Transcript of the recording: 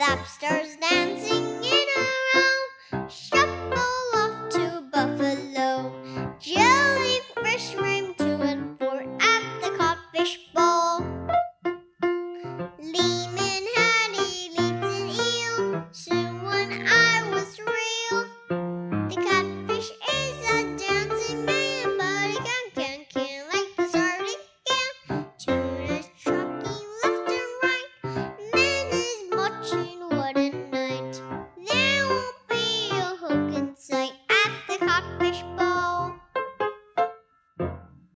Lobsters dancing in a row, shuffle off to Buffalo. Jellyfish swim to and fro at the codfish bowl. Lehman had leads an eel, soon when I was real. The codfish is a dancing man, but he can like the sardine can. Tuna's trucking left and right, man is watching what a night. Now